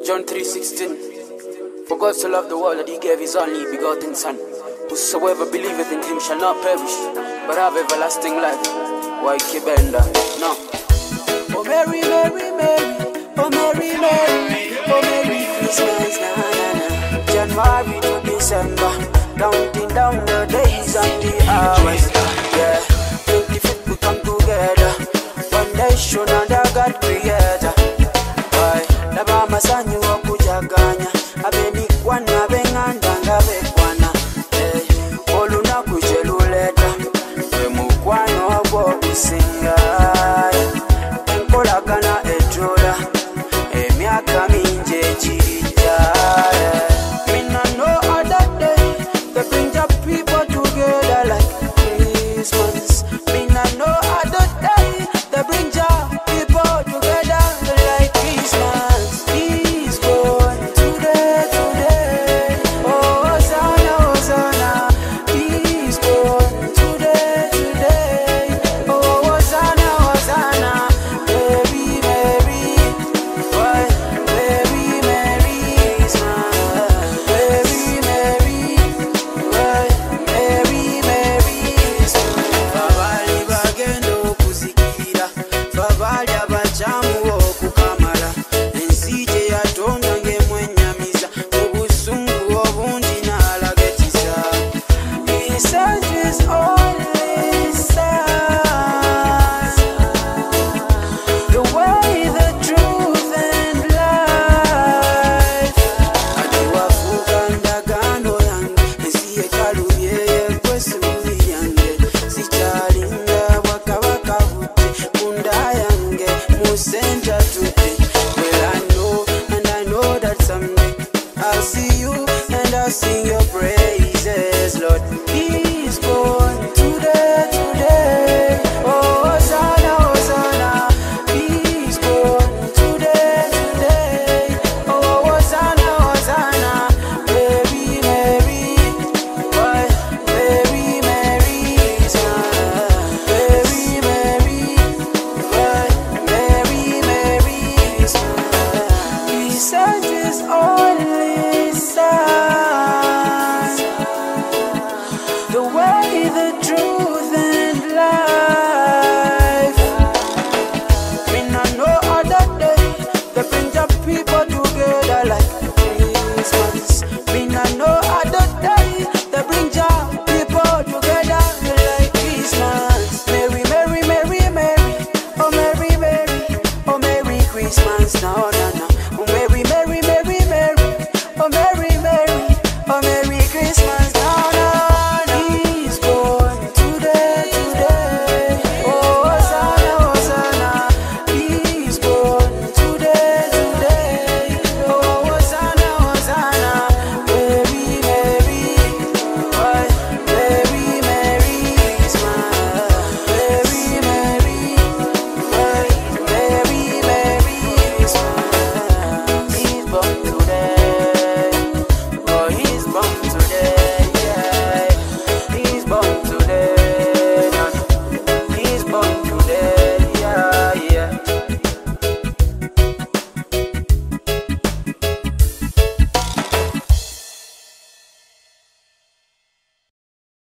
John 3:16. For God so loved the world that he gave his only begotten Son. Whosoever believeth in him shall not perish, but have everlasting life. Why Kibenda? No. Oh Mary, Mary, Mary, oh Mary, Mary, oh Mary Christmas, na na na. January to December, counting down the days and the hours. Yeah, 25th we come together. Foundation under God creation.